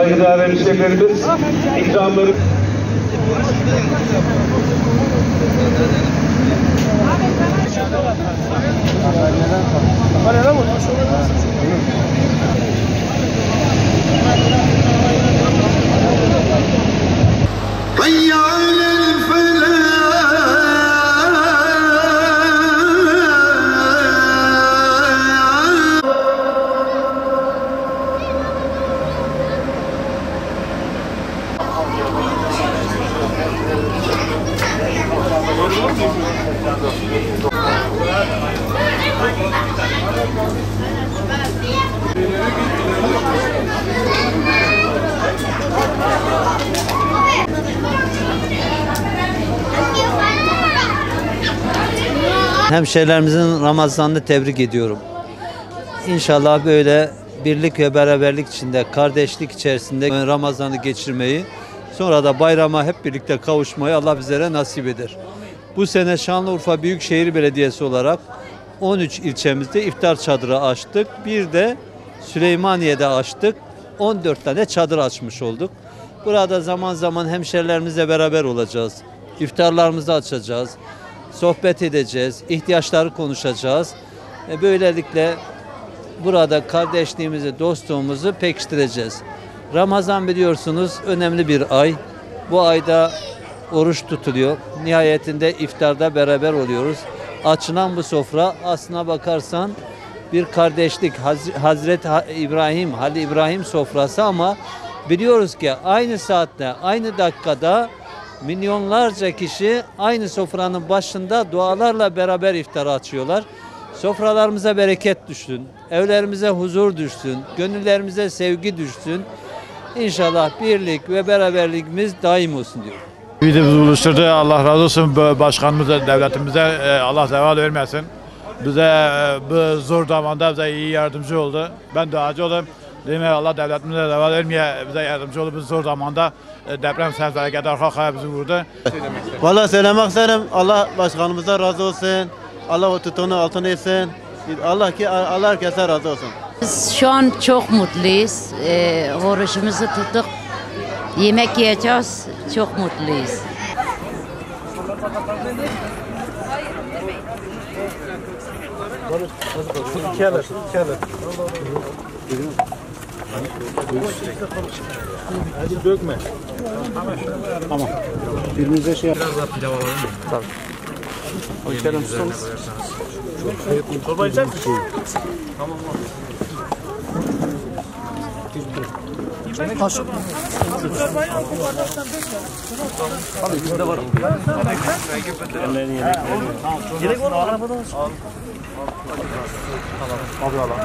saygıdeğer hemşehrilerimiz, ikramları... Hemşehrilerimizin Ramazan'ını tebrik ediyorum. İnşallah böyle birlik ve beraberlik içinde, kardeşlik içerisinde Ramazan'ı geçirmeyi, sonra da bayrama hep birlikte kavuşmayı Allah bizlere nasip eder. Bu sene Şanlıurfa Büyükşehir Belediyesi olarak 13 ilçemizde iftar çadırı açtık. Bir de Süleymaniye'de açtık. 14 tane çadır açmış olduk. Burada zaman zaman hemşehrilerimizle beraber olacağız. İftarlarımızı açacağız. Sohbet edeceğiz. İhtiyaçları konuşacağız. Böylelikle burada kardeşliğimizi, dostluğumuzu pekiştireceğiz. Ramazan biliyorsunuz önemli bir ay. Bu ayda oruç tutuluyor. Nihayetinde iftarda beraber oluyoruz. Açılan bu sofra aslına bakarsan bir kardeşlik, Hazreti İbrahim, Halil İbrahim sofrası, ama biliyoruz ki aynı saatte, aynı dakikada milyonlarca kişi aynı sofranın başında dualarla beraber iftar açıyorlar. Sofralarımıza bereket düşsün, evlerimize huzur düşsün, gönüllerimize sevgi düşsün. İnşallah birlik ve beraberliğimiz daim olsun diyor. Bizi buluşturdu. Allah razı olsun başkanımıza, devletimize. Allah zeval vermesin. Bize bu zor zamanda bize iyi yardımcı oldu. Ben duacı oldum. Demek Allah devletimize zeval vermeye bize yardımcı oldu. Bu zor zamanda deprem sel felaketi arka arkaya bizi vurdu. Vallahi söylemek isterim. Allah başkanımıza razı olsun. Allah o tutunu altına etsin. Allah herkese razı olsun. Biz şu an çok mutluyuz. Oruçumuzu tuttuk. Yemek yiyeceğiz. Çok mutluyuz. Hadi dökme. Tamam. Birimize şey yap. Biraz daha pilav alalım mı? Tabii. Hoş geldin ustamız. Çorba içer misin? Tamam. Kaşık. Çorbayı al bu bardaktan dökme. Abi bizde var. Ellerini yedek var mı? Arabada olsun. Abi al.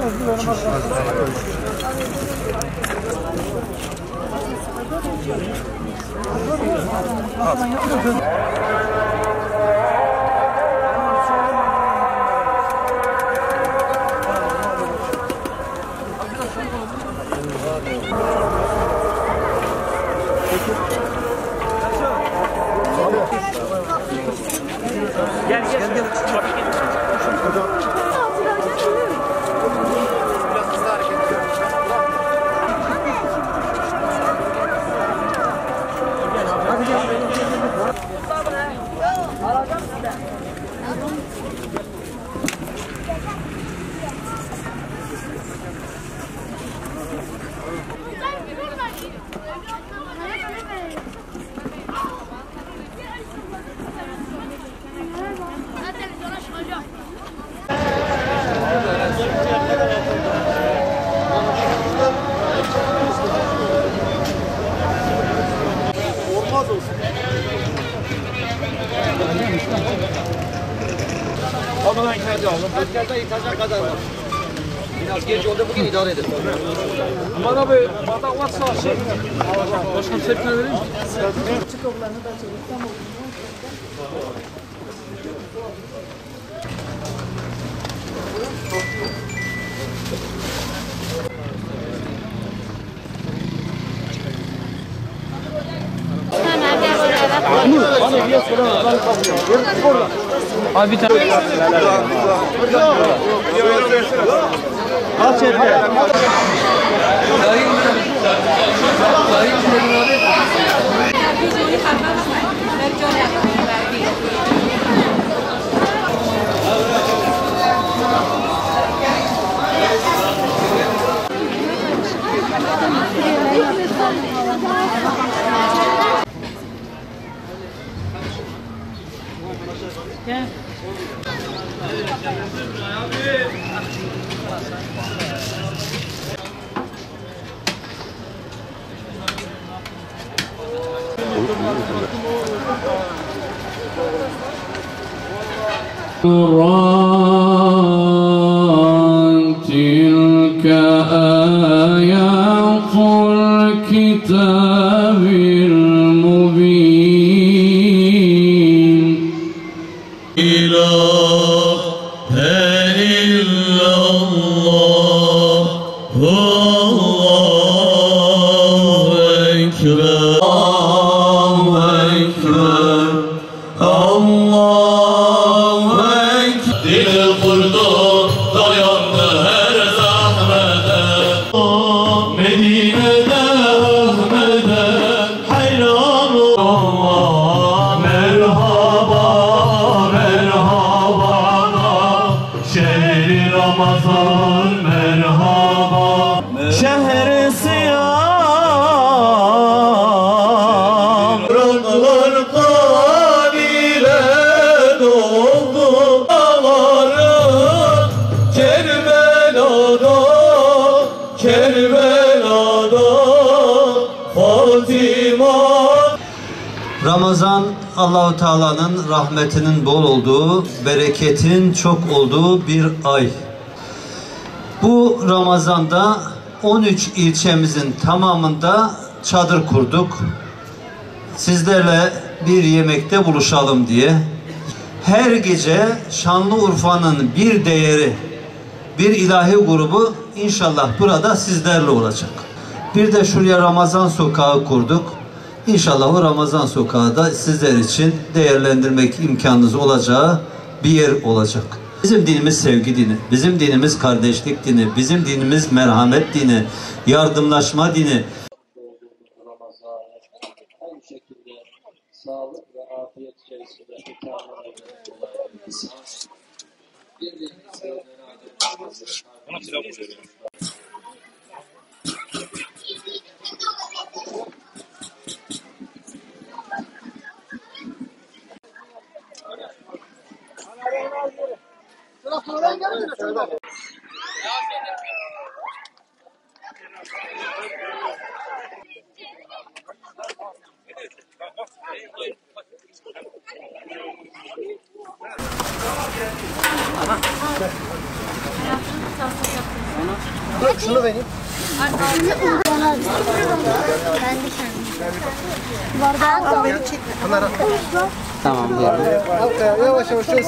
Gel. Olmaz olsun. Almadan ihtiyacı aldım. Askerden ihtiyacı kadar var. Biraz geç oldu, bugün idare edin. Bana bir bardak varsa şey. Başkanım sepetine vereyim mi? Çıkıklarını da çevirdim. Abi bir tane. Al çevre. تلك آيات الكتاب المبين إله إلا الله الله أكبر الله أكبر الله أكبر dil kurdu dayandı her zahmete Medine'de Ahmet'e hayran Allah merhaba merhaba şehri Ramazan merhaba şehri siyam rıdlar kabile doldu dağları Kerbela'da Kerbela'da Fatima Ramazan Allahu Teala'nın rahmetinin bol olduğu, bereketin çok olduğu bir ay. Bu Ramazan'da 13 ilçemizin tamamında çadır kurduk. Sizlerle bir yemekte buluşalım diye. Her gece Şanlıurfa'nın bir değeri, bir ilahi grubu inşallah burada sizlerle olacak. Bir de şuraya Ramazan Sokağı kurduk. İnşallah o Ramazan Sokağı da sizler için değerlendirmek imkanınız olacağı bir yer olacak. Bizim dinimiz sevgi dini, bizim dinimiz kardeşlik dini, bizim dinimiz merhamet dini, yardımlaşma dini. Ramazan aynı şekilde sağlık ve afiyet içerisinde Şunu vereyim. Ben de kendim. Beni çekme. Kamera. Tamam buyurun. Yavaş yavaş şöyle.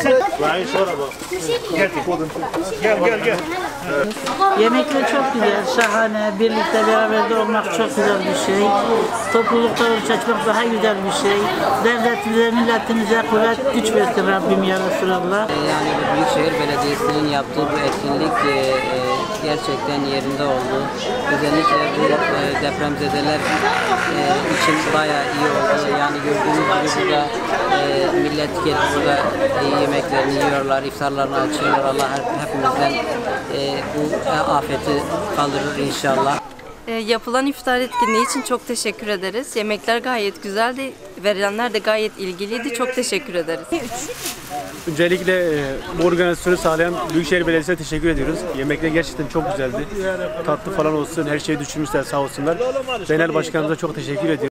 Gel. Yemekler çok güzel, şahane. Birlikte beraber de olmak çok güzel bir şey. Toplulukta oruç açmak daha güzel bir şey. Devletimize, milletimize kuvvet, güç versin Rabbim ya Resulallah. Yani Büyükşehir Belediyesi'nin yaptığı bu etkinlik gerçekten yerinde oldu. Özellikle bu depremzedeler için bayağı iyi oldu. Yani gördüğünüz gibi burada millet gelip burada yemeklerini yiyorlar, iftarlarını açıyorlar. Allah hepimizden bu afeti kaldırır inşallah. Yapılan iftar etkinliği için çok teşekkür ederiz. Yemekler gayet güzeldi. Verilenler de gayet ilgiliydi. Çok teşekkür ederiz. Öncelikle bu organizasyonu sağlayan Büyükşehir Belediyesi'ne teşekkür ediyoruz. Yemekler gerçekten çok güzeldi. Tatlı falan olsun, her şeyi düşünmüşler sağ olsunlar. Genel Başkanımıza çok teşekkür ediyoruz.